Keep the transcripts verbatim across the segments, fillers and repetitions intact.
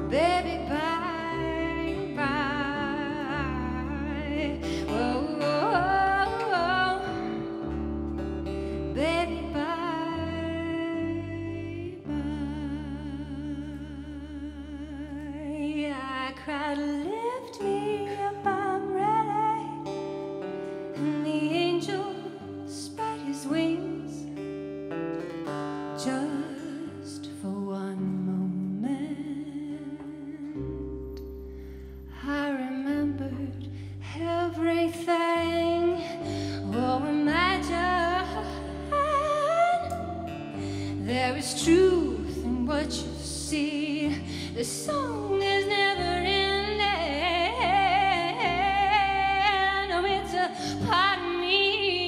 baby, bye, bye. Whoa, whoa, whoa. Baby, bye, bye. I cried, lift me up, I'm ready. And the angel spread his wings just for one moment. I remembered everything. Oh, imagine there is truth in what you see. The song is never ending. Oh, it's a part of me.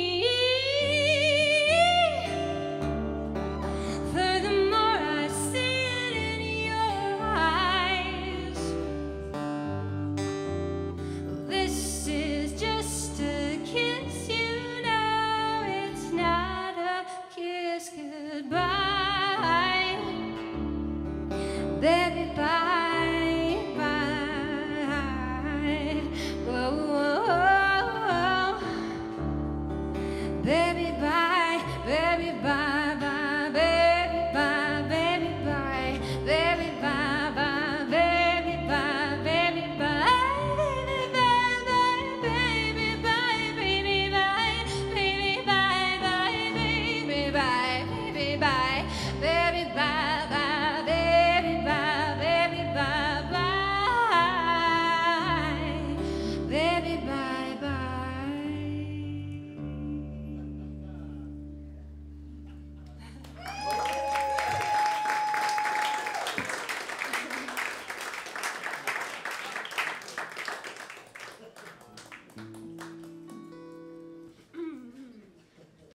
Furthermore, I see it in your eyes. This is just a kiss, you know. It's not a kiss goodbye. Baby, bye, bye. Whoa, whoa, whoa. Baby, bye, baby, bye, bye, baby, bye, baby, bye, baby, bye, bye, baby, bye, baby, bye, baby, bye, bye, baby, bye, baby, bye, baby, bye, bye, baby, bye, baby, bye, baby, bye.